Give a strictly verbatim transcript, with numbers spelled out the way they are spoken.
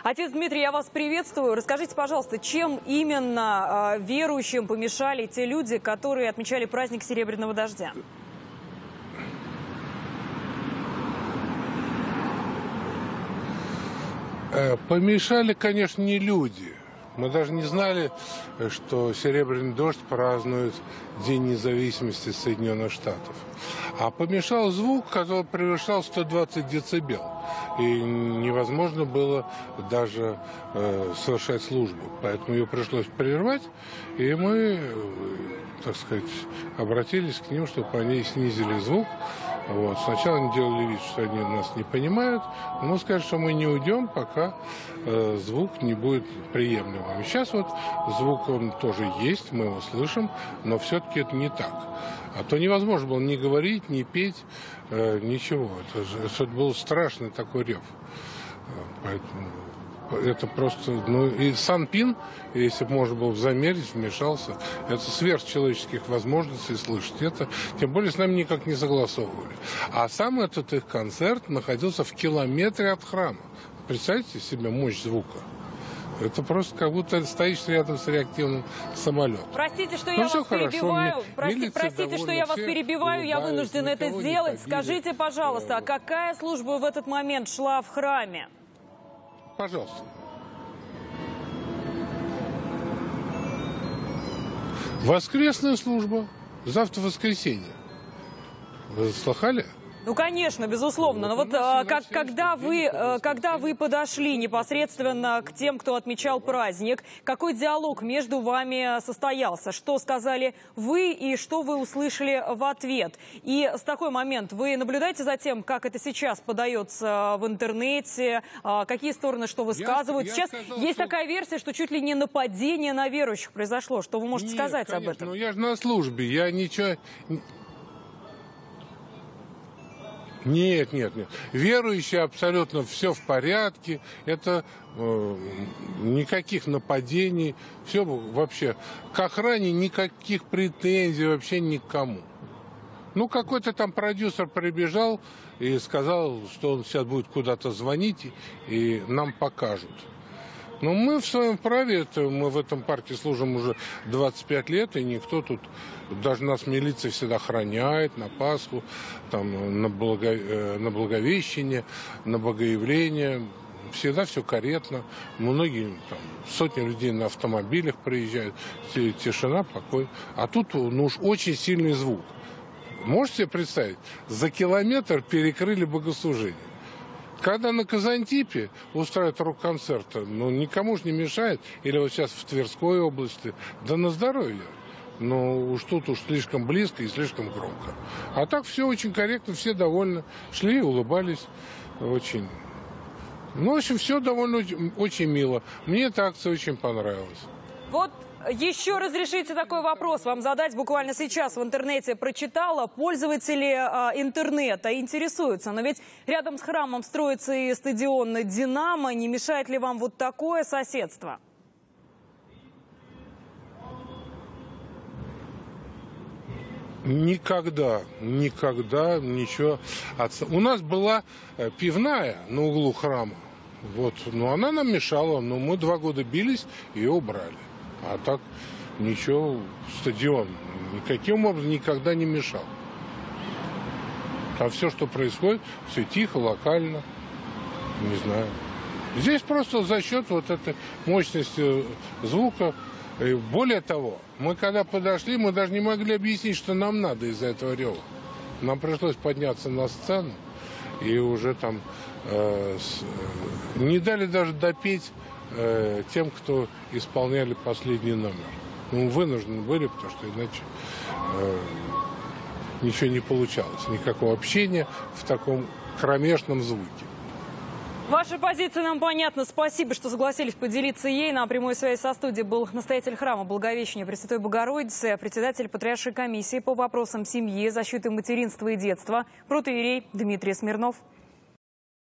Отец Дмитрий, я вас приветствую. Расскажите, пожалуйста, чем именно э, верующим помешали те люди, которые отмечали праздник Серебряного дождя? Помешали, конечно, не люди. Мы даже не знали, что Серебряный дождь празднует День независимости Соединенных Штатов. А помешал звук, который превышал сто двадцать децибел. И невозможно было даже э, совершать службу. Поэтому ее пришлось прервать. И мы, так сказать, обратились к ним, чтобы они снизили звук. Вот. Сначала они делали вид, что они нас не понимают, но сказали, что мы не уйдем, пока э, звук не будет приемлемым. Сейчас вот звук он тоже есть, мы его слышим, но все-таки это не так. А то невозможно было ни говорить, ни петь, э, ничего. Это, же, это был страшный такой рев. Поэтому это просто, ну и Санпин, если бы можно было замерить, вмешался, это сверхчеловеческих возможностей слышать это, тем более с нами никак не согласовывали. А сам этот их концерт находился в километре от храма. Представьте себе мощь звука. Это просто как будто стоишь рядом с реактивным самолетом. Простите, что я ну, вас перебиваю. Прости, простите, что я вас перебиваю. Я вынуждена это сделать. Скажите, пожалуйста, а какая служба в этот момент шла в храме? Пожалуйста. Воскресная служба. Завтра воскресенье. Вы слыхали? Ну, конечно, безусловно. Но вот а, как, когда, вы, а, когда вы подошли непосредственно к тем, кто отмечал праздник, какой диалог между вами состоялся? Что сказали вы и что вы услышали в ответ? И с такой момент вы наблюдаете за тем, как это сейчас подается в интернете, а, какие стороны что высказывают? Я, я сейчас сказал, есть что... такая версия, что чуть ли не нападение на верующих произошло. Что вы можете Нет, сказать конечно, об этом? Ну, я же на службе, я ничего... Нет, нет, нет. Верующие абсолютно все в порядке. Это э, никаких нападений. Все вообще. К охране никаких претензий вообще никому. Ну, какой-то там продюсер прибежал и сказал, что он сейчас будет куда-то звонить и нам покажут. Но мы в своем праве, это, мы в этом парке служим уже двадцать пять лет, и никто тут, даже нас милиция всегда охраняет на Пасху, там, на, благо, на Благовещение, на Богоявление. Всегда все корректно. Многие, там, сотни людей на автомобилях приезжают. Тишина, покой. А тут ну, уж очень сильный звук. Можете себе представить? За километр перекрыли богослужение. Когда на Казантипе устраивают рок-концерты, ну, никому же не мешает. Или вот сейчас в Тверской области. Да на здоровье. Но уж тут уж слишком близко и слишком громко. А так все очень корректно, все довольны. Шли и улыбались очень. Ну, в общем, все довольно очень мило. Мне эта акция очень понравилась. Вот еще разрешите такой вопрос вам задать буквально сейчас в интернете. Прочитала, пользователи а, интернета интересуются. Но ведь рядом с храмом строится и стадион «Динамо». Не мешает ли вам вот такое соседство? Никогда, никогда ничего. У нас была пивная на углу храма. Вот, но она нам мешала. Но мы два года бились, ее убрали. А так ничего, стадион никаким образом никогда не мешал. Там все, что происходит, все тихо, локально, не знаю. Здесь просто за счет вот этой мощности звука. И более того, мы когда подошли, мы даже не могли объяснить, что нам надо из-за этого рева. Нам пришлось подняться на сцену и уже там э, с, э, не дали даже допеть тем, кто исполняли последний номер. Ну, вынуждены были, потому что иначе э, ничего не получалось. Никакого общения в таком кромешном звуке. Ваша позиция нам понятна. Спасибо, что согласились поделиться ей. На прямой связи со студией был настоятель храма Благовещения Пресвятой Богородицы, председатель Патриаршей комиссии по вопросам семьи, защиты материнства и детства, протоиерей Дмитрий Смирнов.